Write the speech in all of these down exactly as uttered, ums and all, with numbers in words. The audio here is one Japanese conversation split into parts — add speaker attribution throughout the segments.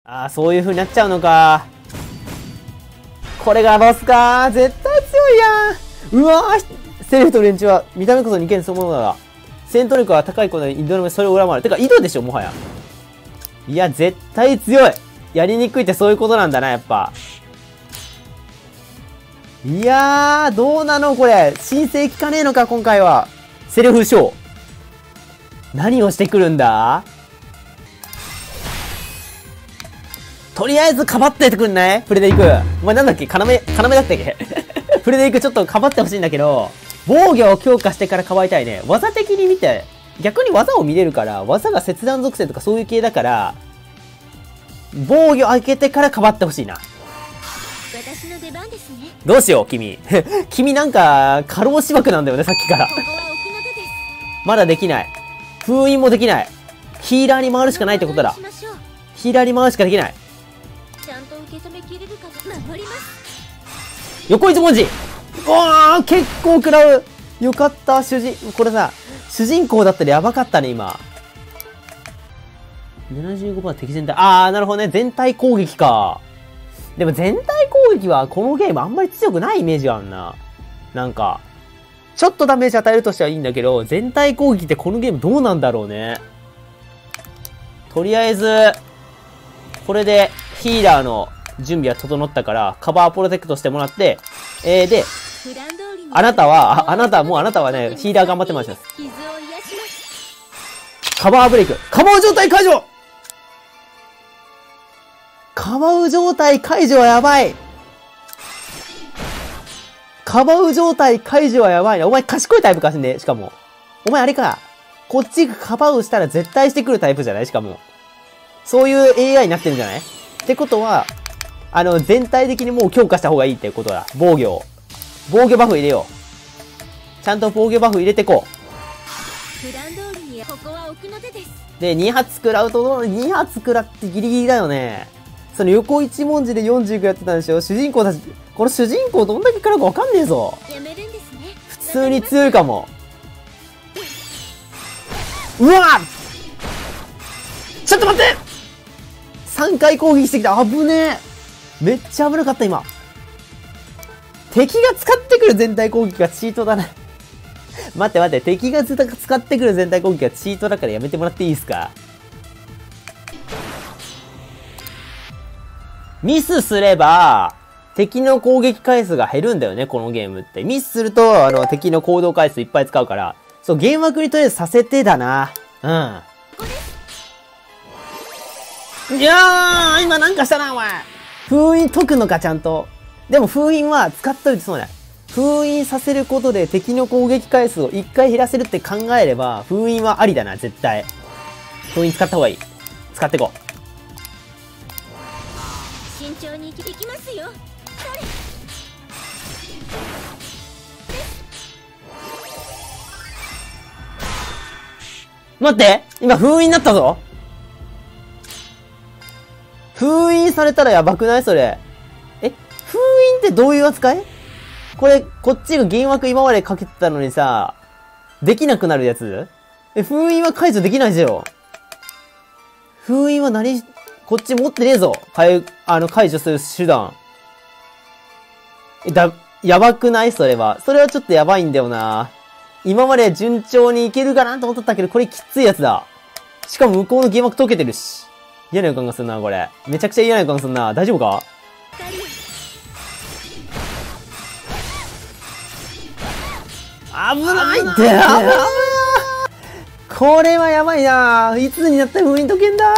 Speaker 1: ああ、そういう風になっちゃうのか。これがボスか。絶対強いやん。うわー、セレフと連中は見た目こそ二見そのものだが、戦闘力は高いことで井戸のそれを上回る。てか井戸でしょ、もはや。いや、絶対強い。やりにくいってそういうことなんだな、やっぱ。いやー、どうなのこれ。申請効かねえのか、今回は。セレフショー。何をしてくるんだ？とりあえずかばっててくんない？フレデリク。お前なんだっけ？要、要だったっけ？フレデリクちょっとかばってほしいんだけど、防御を強化してからかばいたいね。技的に見て、逆に技を見れるから、技が切断属性とかそういう系だから、防御開けてからかばってほしいな。
Speaker 2: 私の出番ですね。
Speaker 1: どうしよう、君。君なんか、過労死枠なんだよね、さっきから。まだできない。封印もできない。ヒーラーに回るしかないってことだ。ヒーラーに回るしかできない。
Speaker 2: ちゃんと受け止めきれるか守ります。
Speaker 1: 横一文字。おー、結構食らう。よかった、主人、これさ、主人公だったらやばかったね、今。ななじゅうごパーセント 敵全体。あー、なるほどね。全体攻撃か。でも全体攻撃はこのゲームあんまり強くないイメージがあるな。なんか、ちょっとダメージ与えるとしてはいいんだけど、全体攻撃ってこのゲームどうなんだろうね。とりあえず、これでヒーラーの準備は整ったから、カバープロテクトしてもらって、えー、で、あなたは、あ、あなたはもうあなたはね、ヒーラー頑張ってました。カバーブレイク。カバー状態解除！カバウ状態解除はやばい。カバウ状態解除はやばいな。お前賢いタイプかしね。しかも。お前あれか。こっちがカバウしたら絶対してくるタイプじゃない？しかも。そういう エーアイ になってるんじゃない？ってことは、あの、全体的にもう強化した方がいいってことだ。防御を。防御バフ入れよう。ちゃんと防御バフ入れてこう。
Speaker 2: 普段通りにここは奥の手です。
Speaker 1: で、に発食らうと、に発食らってギリギリだよね。その横一文字でよんじゅうくやってたんでしょ。主人公たち、この主人公どんだけ食らうかわかんねえぞ。
Speaker 2: やめるんですね。
Speaker 1: 普通に強いかも。うわっ！ちょっと待って！ さん 回攻撃してきた。危ねえ。めっちゃ危なかった今。敵が使ってくる全体攻撃がチートだな。待って待って、敵が使ってくる全体攻撃がチートだからやめてもらっていいですか？ミスすれば、敵の攻撃回数が減るんだよね、このゲームって。ミスすると、あの、敵の行動回数いっぱい使うから。そう、ゲーム枠にとりあえずさせてだな。うん。いやー、今なんかしたな、お前。封印解くのか、ちゃんと。でも封印は使っといてそうだ。封印させることで敵の攻撃回数をいっかい減らせるって考えれば、封印はありだな、絶対。封印使った方がいい。使っていこう。
Speaker 2: 慎重に行きますよ。
Speaker 1: 待って今封印になったぞ。封印されたらやばくないそれ。え封印ってどういう扱い？これ、こっちが幻惑今までかけてたのにさ、できなくなるやつ？え、封印は解除できないじゃん。封印は何、こっち持ってねえぞ。解、あの、解除する手段。え、だ、やばくないそれは。それはちょっとやばいんだよな。今まで順調にいけるかなと思ったけど、これきついやつだ。しかも向こうの幻惑解けてるし。嫌な予感がするな、これ。めちゃくちゃ嫌な予感がするな。大丈夫か？危ないって危ないこれはやばいな。いつになったら封印解けんだ。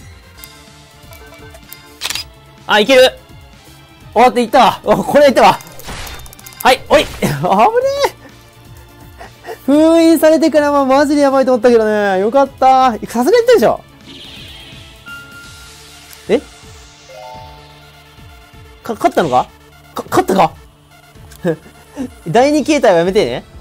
Speaker 1: あ、いける。終わっていったわ。お、これいったわ。はい、おい。危ねえ。封印されてからはマジでやばいと思ったけどね。よかった。さすがにいったでしょ。えか、勝ったのかか、勝ったかだいに形態はやめてね。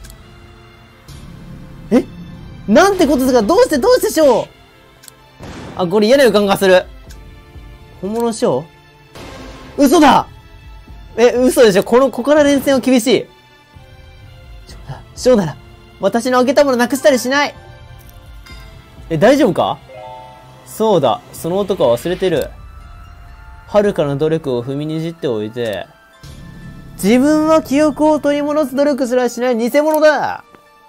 Speaker 1: えなんてことですか？どうしてどうしてしょう？あ、これ嫌な予感がする。本物のショー？嘘だ！え、嘘でしょ？この、ここから連戦は厳しい。ショーなら、私のあげたものなくしたりしない。え、大丈夫か？そうだ、その男は忘れてる。 はるかの努力を踏みにじっておいて、自分は記憶を取り戻す努力すらしない偽物だ。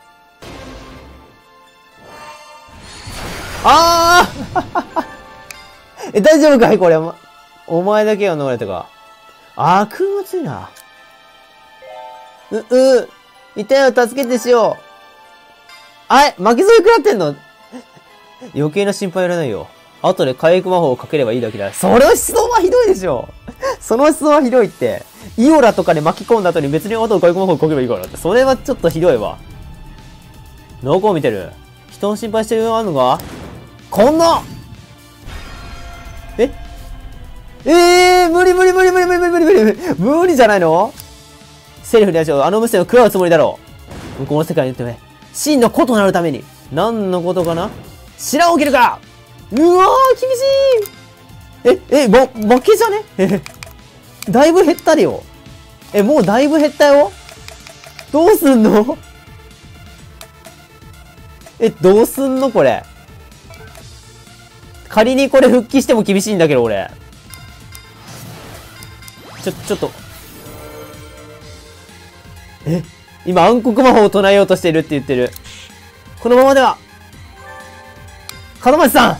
Speaker 1: ああえ、大丈夫かいこれ。お前だけが逃れたか。あー、空強いな。う、う、いたよ、助けてしよう。あれ負けそうに食らってんの余計な心配いらないよ。後で回復魔法をかければいいだけだ。その思想はひどいでしょ。その思想はひどいって。イオラとかで巻き込んだ後に別に後で回復魔法をかければいいからって。それはちょっとひどいわ。どこを見てる？人の心配してるのあるのか？こんなええー、無理無理無理無理無理無理無理無理無理無理じゃないの？セリフでしょ。あの娘を食らうつもりだろう。向こうの世界に行ってね。真の子となるために。何のことかな？白を切るか！うわー、厳しい！え、え、ま、負けじゃね？え、だいぶ減ったりよ。え、もうだいぶ減ったよ。どうすんの？え、どうすんのこれ。仮にこれ復帰しても厳しいんだけど、俺。ちょ、ちょっと。え、今暗黒魔法を唱えようとしてるって言ってる。このままでは。門松さん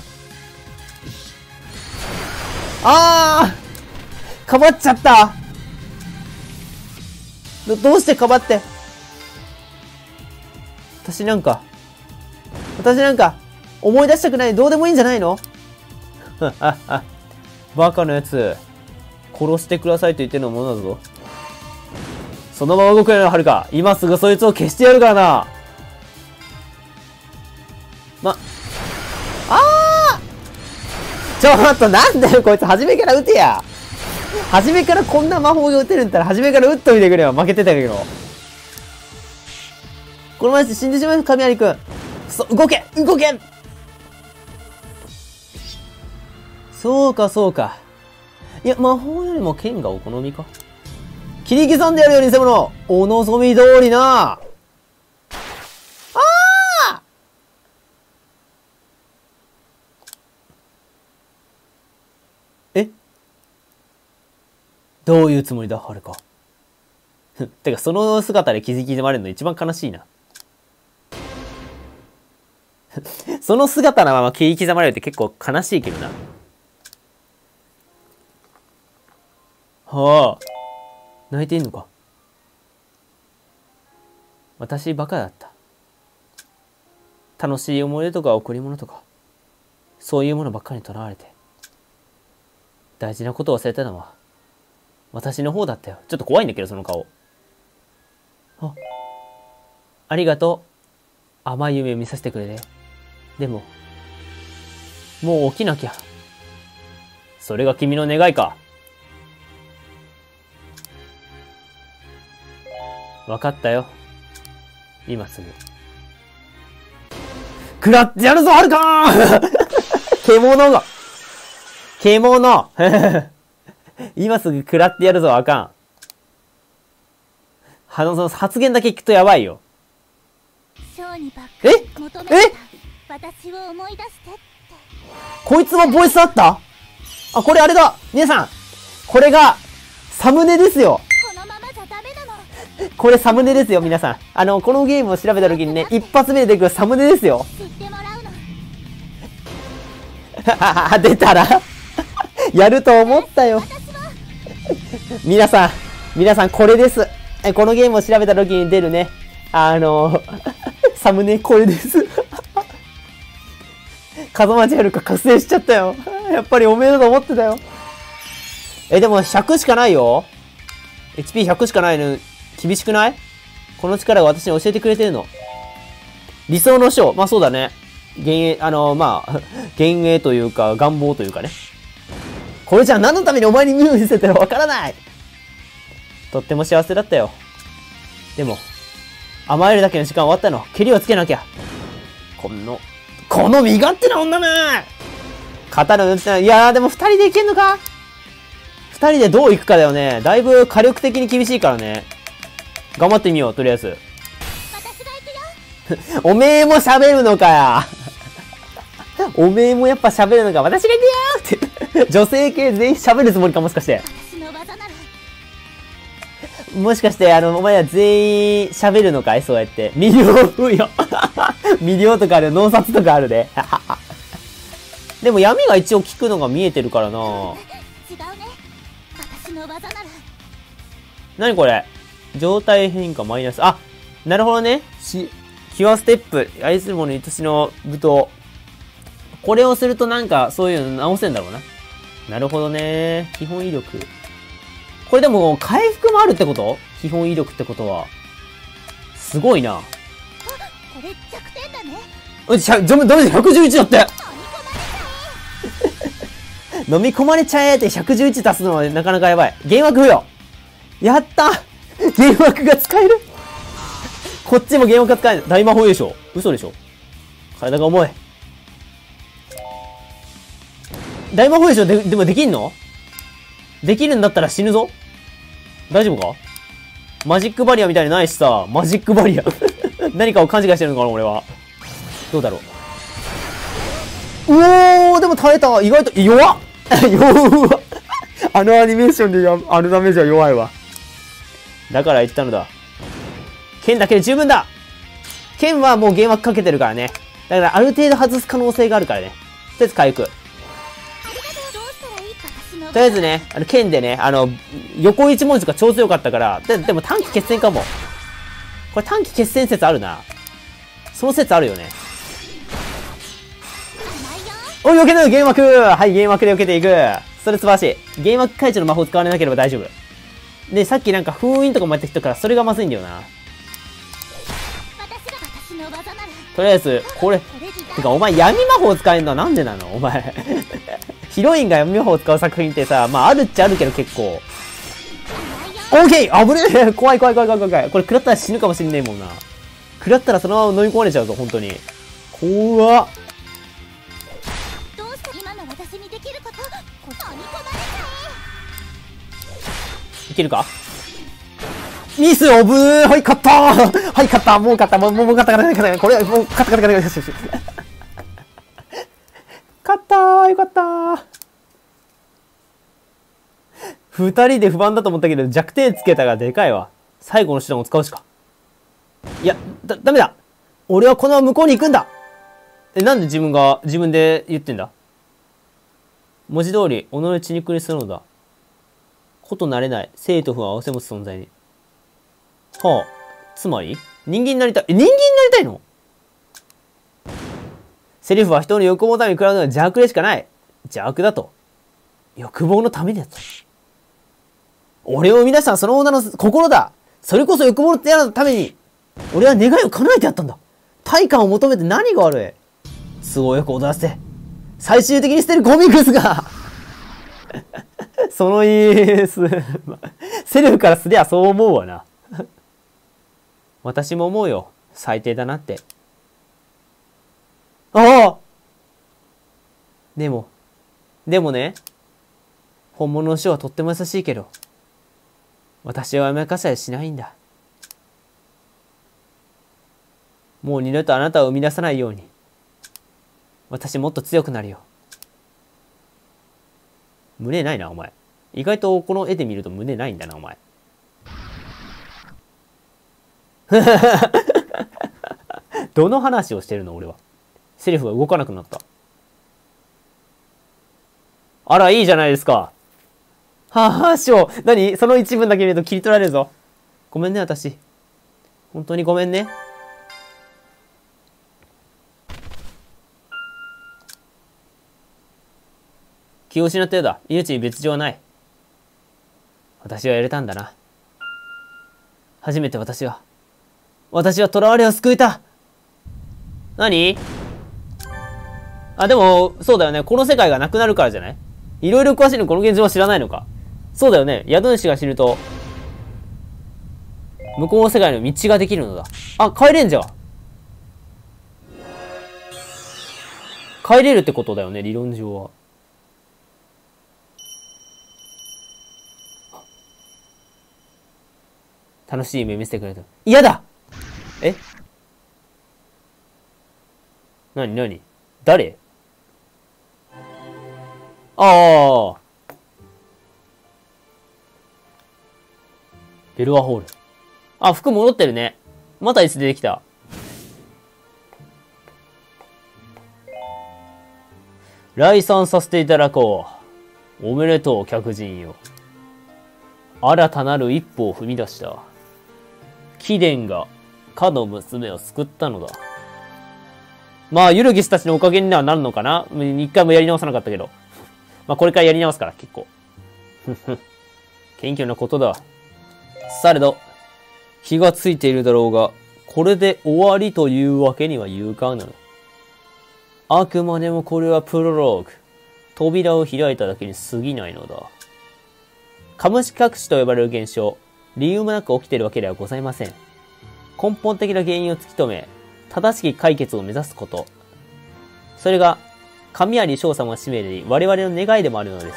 Speaker 1: あーかばっちゃったど、どうしてかばって。私なんか、私なんか、思い出したくない。どうでもいいんじゃないのバカなやつ。殺してくださいと言ってるのものだぞ。そのまま動くようなはるか。今すぐそいつを消してやるからな。ま、あーちょっとなんだよこいつ初めから撃てや。初めからこんな魔法が撃てるんだったら初めから撃っといてくれよ。負けてたけど。このまま死んでしまう神有くん。そ、動け動けそうかそうか。いや、魔法よりも剣がお好みか。切り刻んでやるよ、偽物。お望み通りな。ああえどういうつもりだ、はるか。てか、その姿で気づき刻まれるの一番悲しいな。その姿のまま切り刻まれるって結構悲しいけどな。はあ。泣いてんのか。私バカだった。楽しい思い出とか贈り物とか、そういうものばっかりにとらわれて。大事なことを忘れたのは、私の方だったよ。ちょっと怖いんだけど、その顔。あ、ありがとう。甘い夢を見させてくれて。でも、もう起きなきゃ。それが君の願いか。わかったよ。今すぐ。食らってやるぞ、はるかー獣が。獣今すぐ食らってやるぞ、あかん。あの、その発言だけ聞くとやばいよ。ええ
Speaker 2: 私を思い出してって。
Speaker 1: こいつもボイスあった？あ、これあれだ皆さんこれが、サムネですよ。
Speaker 2: このままじゃダメなの。
Speaker 1: これサムネですよ、皆さん。あの、このゲームを調べた時にね、一発目で出てくるサムネですよ。
Speaker 2: 知ってもらうの。
Speaker 1: 出たらやると思ったよ。皆さん、皆さんこれです。このゲームを調べた時に出るね、あの、サムネこれです。門町はるか覚醒しちゃったよ。やっぱりおめえだと思ってたよ。え、でもひゃくしかないよ。エイチピーひゃく しかないの、厳しくない？この力が私に教えてくれてるの。理想の章。まあそうだね。幻影、あの、まあ、幻影というか、願望というかね。これじゃあ何のためにお前に身を見せてるかわからない。とっても幸せだったよ。でも、甘えるだけの時間終わったの。ケリをつけなきゃ。この、この身勝手な女め！刀の打ってない。いやーでも二人でいけんのか？二人でどういくかだよね。だいぶ火力的に厳しいからね。頑張ってみよう、とりあえず。
Speaker 2: 私が行くよ。
Speaker 1: おめえも喋るのかや。おめえもやっぱ喋るのか。私が行くよーって。 女性系全員喋るつもりか、もしかして。
Speaker 2: 私の技なら
Speaker 1: もしかして、あの、お前ら全員喋るのかいそうやって。ミリオよ。ミリオとかある、脳殺とかあるで。でも闇が一応効くのが見えてるからな。
Speaker 2: 違うね。私の技なら
Speaker 1: 何これ状態変化マイナス。あ、なるほどね。し、キュアステップ。愛する者愛しの舞踏。これをするとなんか、そういうの直せんだろうな。なるほどね。基本威力。これでも、回復もあるってこと？基本威力ってことは。すごいな。
Speaker 2: あ、これ弱点だね。
Speaker 1: うん、しゃ、ダメだ、ひゃくじゅういちだって。飲み込まれちゃえってひゃくじゅういち足すのはなかなかやばい。幻惑付与。やった幻惑が使える。こっちも幻惑が使える。大魔法でしょ。嘘でしょ。体が重い。大魔法でしょ。で、でもできんの？できるんだったら死ぬぞ。大丈夫か？マジックバリアみたいにないしさ、マジックバリア。何かを勘違いしてるのかな、俺は。どうだろう。うおー、でも耐えた。意外と、弱っ弱っあのアニメーションでや、あのダメージは弱いわ。だから言ったのだ。剣だけで十分だ。剣はもう幻惑かけてるからね。だからある程度外す可能性があるからね。とりあえず回復。とりあえずね、あの、剣でね、あの、横一文字が超強かったから、で、でも短期決戦かも。これ短期決戦説あるな。その説あるよね。おい、避けない幻惑。はい、幻惑で避けていく。それ素晴らしい。幻惑解除の魔法使われなければ大丈夫。で、さっきなんか封印とかもやってきたから、それがまずいんだよな。とりあえず、これ、てかお前闇魔法使えんのはなんでなのお前。ヒロインが闇魔法を使う作品ってさ、まああるっちゃあるけど結構。オーケー危ねえ怖い怖い怖い怖い怖い。これ食らったら死ぬかもしんねえもんな。食らったらそのまま飲み込まれちゃうぞ、本当に。怖っ。
Speaker 2: どうして今の私にできること、飲み込まれちゃ
Speaker 1: いけるかミスオブーはい、勝ったーはい、勝ったもう勝ったもう、もう勝った勝った勝ったこれ、もう勝った勝った勝ったよしよし。勝ったーよかったー二人で不安だと思ったけど弱点つけたがでかいわ。最後の手段を使うしか。いや、だ、ダメだ俺はこのまま向こうに行くんだえ、なんで自分が、自分で言ってんだ文字通り、己の血肉にするのだ。ことなれない、生と不を併せ持つ存在に。はあ、つまり人間になりたい。え、人間になりたいのセリフは人の欲望のために食らうのは邪悪でしかない。邪悪だと。欲望のためにやった。俺を生み出したのはその女の心だ。それこそ欲望のために、俺は願いを叶えてやったんだ。対価を求めて何が悪い。都合よく踊らせて、最終的に捨てるゴミクスがその言いす、セリフからすりゃそう思うわな。私も思うよ。最低だなって。ああでも、でもね、本物の人はとっても優しいけど、私は甘やかさえしないんだ。もう二度とあなたを生み出さないように、私もっと強くなるよ。胸ないな、お前。意外とこの絵で見ると胸ないんだな、お前。どの話をしてるの俺は。セリフが動かなくなった。あら、いいじゃないですか。はは、師匠。何その一文だけ見ると切り取られるぞ。ごめんね、私。本当にごめんね。気を失ったようだ。命に別状はない。私はやれたんだな。初めて私は。私は囚われを救えた。何あ、でも、そうだよね。この世界がなくなるからじゃない？いろいろ詳しいのこの現状は知らないのか。そうだよね。宿主が知ると、向こうの世界の道ができるのだ。あ、帰れんじゃん。帰れるってことだよね、理論上は。楽しい夢見せてくれた。嫌だえなになに誰ああ。ベルワホール。あ、服戻ってるね。またいつ出てきた。来賛させていただこう。おめでとう、客人よ。新たなる一歩を踏み出した。貴殿が、かの娘を救ったのだ。まあ、ユルギスたちのおかげにはなるのかな。一回もやり直さなかったけど。まあ、これからやり直すから、結構。ふふ。謙虚なことだ。されど、気がついているだろうが、これで終わりというわけにはいかぬ。あくまでもこれはプロローグ。扉を開いただけに過ぎないのだ。カムシ隠しと呼ばれる現象、理由もなく起きているわけではございません。根本的な原因を突き止め、正しき解決を目指すこと。それが、神有将様の使命であり、我々の願いでもあるのです。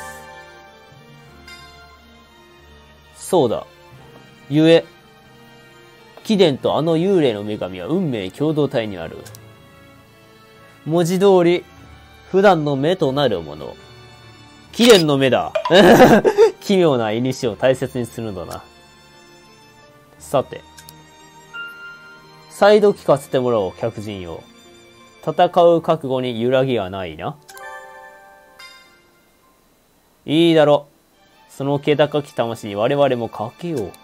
Speaker 1: そうだ。ゆえ、貴殿とあの幽霊の女神は運命共同体にある。文字通り、普段の目となるもの。貴殿の目だ。奇妙な印を大切にするのだな。さて。再度聞かせてもらおう、客人よ。戦う覚悟に揺らぎはないな。いいだろう。その気高き魂に我々もかけよう。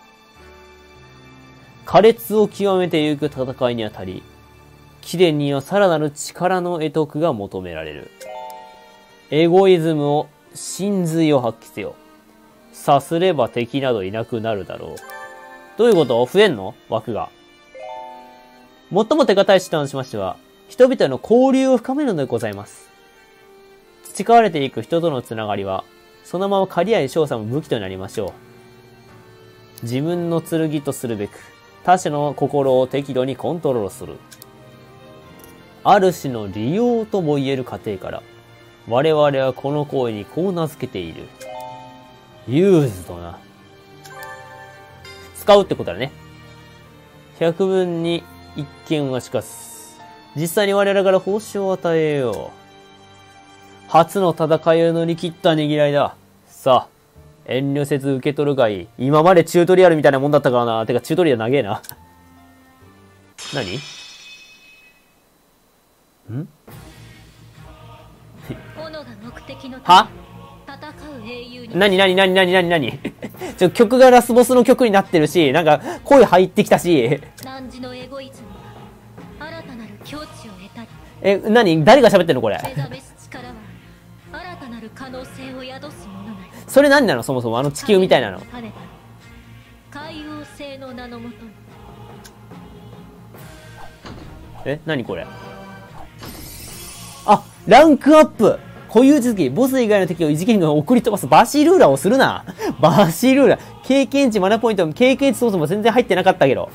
Speaker 1: 苛烈を極めてゆく戦いにあたり、貴殿にはさらなる力の得得が求められる。エゴイズムを、真髄を発揮せよ。さすれば敵などいなくなるだろう。どういうこと？増えんの？枠が。最も手堅い手段としましては、人々の交流を深めるのでございます。培われていく人とのつながりは、そのまま狩合将様の武器となりましょう。自分の剣とするべく、他者の心を適度にコントロールする。ある種の利用とも言える過程から、我々はこの行為にこう名付けている。ユーズとな。使うってことだね。百分に一見はしかす。実際に我々から報酬を与えよう。初の戦いを乗り切ったねぎらいだ。さあ、遠慮せず受け取るがいい。今までチュートリアルみたいなもんだったからな。てかチュートリアル長えな。何？ん？
Speaker 2: 炎が目的の
Speaker 1: は？
Speaker 2: 戦う英雄に。
Speaker 1: なになになになになになにちょ、曲がラスボスの曲になってるし、なんか声入ってきたし。
Speaker 2: 汝のエゴイズムは新たなる境地を得たり。
Speaker 1: え、なに誰が喋ってんのこれ。
Speaker 2: 目覚めす力は新たなる可能性を宿すものなり。
Speaker 1: それ何なのそもそもあの地球みたいなの。
Speaker 2: 海王星の名のもとに。
Speaker 1: え、何これ。あ、ランクアップ固有続き、ボス以外の敵を異次元に送り飛ばすバシルーラをするな。バシルーラ。経験値、マナポイント、経験値そもそも全然入ってなかったけど。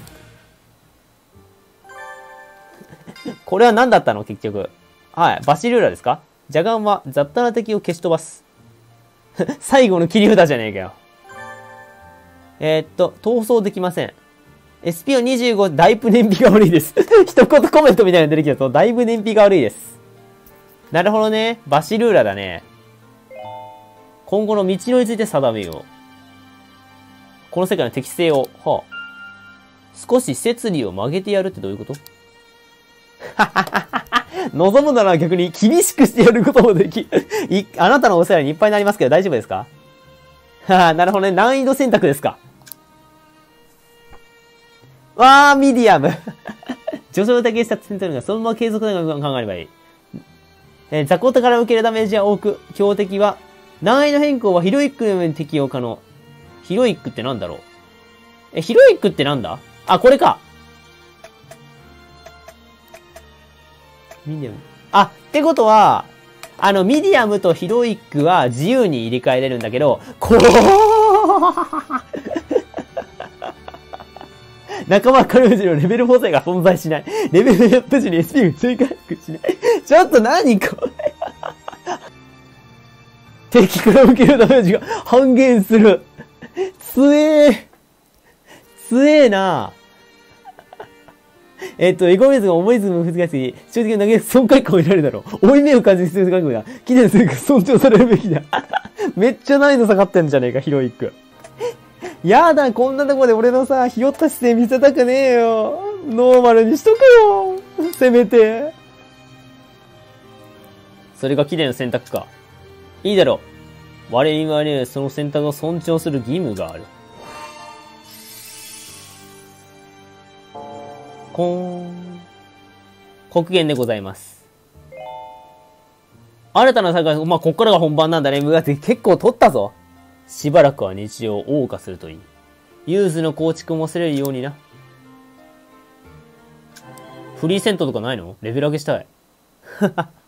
Speaker 1: これは何だったの結局。はい。バシルーラですか？邪眼は雑多な敵を消し飛ばす。最後の切り札じゃねえかよ。えー、っと、逃走できません。エスピーオーにじゅうご、だいぶ燃費が悪いです。一言コメントみたいなの出てきたと、だいぶ燃費が悪いです。なるほどね。バシルーラだね。今後の道のりについて定めよう。この世界の適性を、はあ。少し摂理を曲げてやるってどういうこと望むなら逆に厳しくしてやることもできい、あなたのお世話にいっぱいになりますけど大丈夫ですかはあ、なるほどね。難易度選択ですか。わー、ミディアム。序章だけした戦闘がそのまま継続なのか考えればいい。えー、雑魚から受けるダメージは多く、強敵は、難易度変更はヒロイックの上に適用可能。ヒロイックってなんだろうえ、ヒロイックってなんだあ、これか。ミディアム。あ、ってことは、あの、ミディアムとヒロイックは自由に入れ替えれるんだけど、こう仲間カルージのレベル補正が存在しない。レベルアップ時に エスピー が追加復しない。ちょっと何これ敵から受けるダメージが半減する。つえー。つえーな。 えっと、エゴメズが思いずも難しい。正直投げ損壊感を得られるだろう。負い目を感じる必要があるだ。記念するか尊重されるべきだ。めっちゃ難易度下がってんじゃねえか、ヒロイック。やだ、こんなとこで俺のさ、ひよった姿勢見せたくねえよ。ノーマルにしとくよ。せめて。それが綺麗な選択か。いいだろう。我々はね、その選択を尊重する義務がある。こーん。黒源でございます。新たな作が、まあ、こっからが本番なんだね。うわ、結構取ったぞ。しばらくは日常を謳歌するといい。ユーズの構築もせれるようにな。フリーセントとかないの？レベル上げしたい。